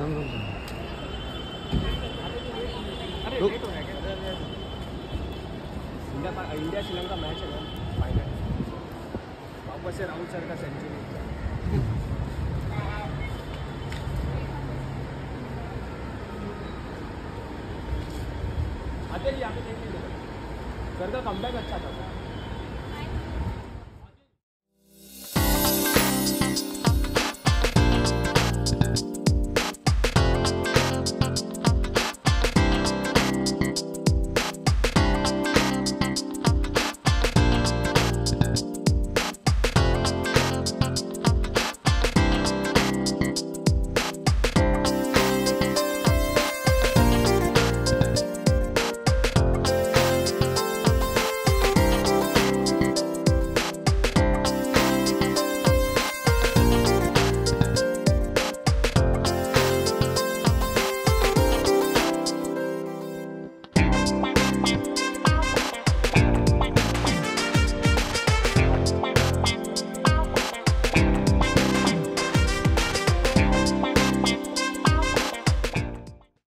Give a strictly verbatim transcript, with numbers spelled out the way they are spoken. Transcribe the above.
अरे लेट हो रहा है क्या? इंडिया इंडिया श्रीलंका मैच है ना फाइनल, वापस से राहुल सर का सेंचुरी। आते ही यहाँ पे सर का कमबैक अच्छा था।